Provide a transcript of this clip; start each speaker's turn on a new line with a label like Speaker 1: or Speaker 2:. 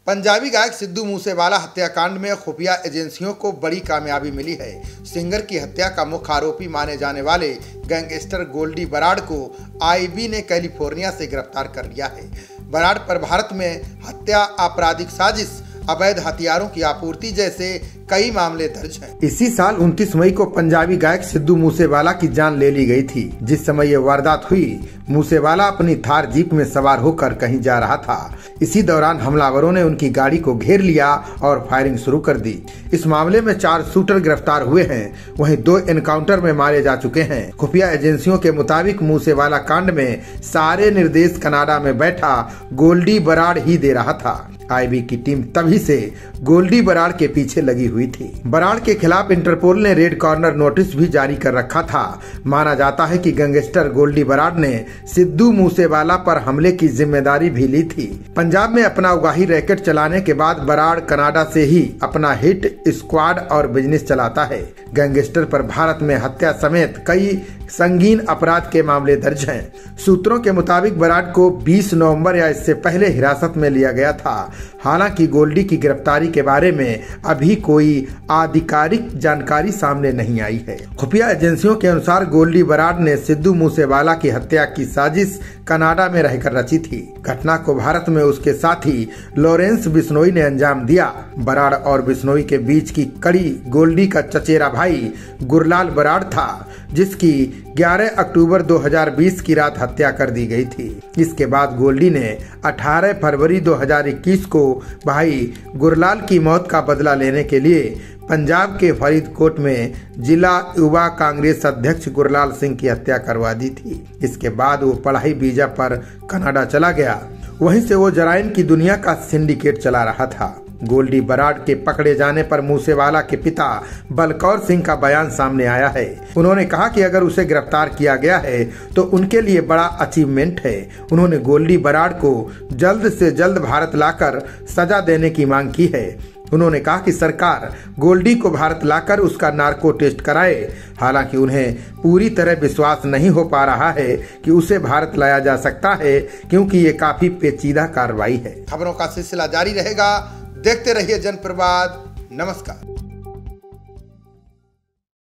Speaker 1: पंजाबी गायक सिद्धू मूसेवाला हत्याकांड में खुफिया एजेंसियों को बड़ी कामयाबी मिली है। सिंगर की हत्या का मुख्य आरोपी माने जाने वाले गैंगस्टर गोल्डी बराड़ को आईबी ने कैलिफोर्निया से गिरफ्तार कर लिया है। बराड़ पर भारत में हत्या, आपराधिक साजिश, अवैध हथियारों की आपूर्ति जैसे कई मामले दर्ज हैं। इसी साल 29 मई को पंजाबी गायक सिद्धू मूसेवाला की जान ले ली गई थी। जिस समय यह वारदात हुई, मूसेवाला अपनी थार जीप में सवार होकर कहीं जा रहा था। इसी दौरान हमलावरों ने उनकी गाड़ी को घेर लिया और फायरिंग शुरू कर दी। इस मामले में 4 शूटर गिरफ्तार हुए हैं, वहीं 2 एनकाउंटर में मारे जा चुके हैं। खुफिया एजेंसियों के मुताबिक मूसेवाला कांड में सारे निर्देश कनाडा में बैठा गोल्डी बराड़ ही दे रहा था। आईबी की टीम तभी से गोल्डी बराड़ के पीछे लगी हुई थी। बराड़ के खिलाफ इंटरपोल ने रेड कॉर्नर नोटिस भी जारी कर रखा था। माना जाता है कि गैंगस्टर गोल्डी बराड़ ने सिद्धू मूसेवाला पर हमले की जिम्मेदारी भी ली थी। पंजाब में अपना उगाही रैकेट चलाने के बाद बराड़ कनाडा से ही अपना हिट स्क्वाड और बिजनेस चलाता है। गैंगस्टर पर भारत में हत्या समेत कई संगीन अपराध के मामले दर्ज हैं। सूत्रों के मुताबिक बराड़ को 20 नवंबर या इससे पहले हिरासत में लिया गया था। हालांकि गोल्डी की गिरफ्तारी के बारे में अभी कोई आधिकारिक जानकारी सामने नहीं आई है। खुफिया एजेंसियों के अनुसार गोल्डी बराड़ ने सिद्धू मूसेवाला की हत्या की साजिश कनाडा में रहकर रची थी। घटना को भारत में उसके साथी लॉरेंस बिश्नोई ने अंजाम दिया। बराड़ और बिश्नोई के बीच की कड़ी गोल्डी का चचेरा भाई गुरलाल बराड़ था, जिसकी 11 अक्टूबर 2020 की रात हत्या कर दी गई थी। इसके बाद गोल्डी ने 18 फरवरी 2021 को भाई गुरलाल की मौत का बदला लेने के लिए पंजाब के फरीदकोट में जिला युवा कांग्रेस अध्यक्ष गुरलाल सिंह की हत्या करवा दी थी। इसके बाद वो पढ़ाई वीजा पर कनाडा चला गया। वहीं से वो जराइम की दुनिया का सिंडिकेट चला रहा था। गोल्डी बराड़ के पकड़े जाने पर मूसेवाला के पिता बलकौर सिंह का बयान सामने आया है। उन्होंने कहा कि अगर उसे गिरफ्तार किया गया है तो उनके लिए बड़ा अचीवमेंट है। उन्होंने गोल्डी बराड़ को जल्द से जल्द भारत लाकर सजा देने की मांग की है। उन्होंने कहा कि सरकार गोल्डी को भारत लाकर उसका नार्को टेस्ट कराए। हालांकि उन्हें पूरी तरह विश्वास नहीं हो पा रहा है कि उसे भारत लाया जा सकता है, क्योंकि ये काफी पेचीदा कार्रवाई है। खबरों का सिलसिला जारी रहेगा। देखते रहिए जनप्रवाद। नमस्कार।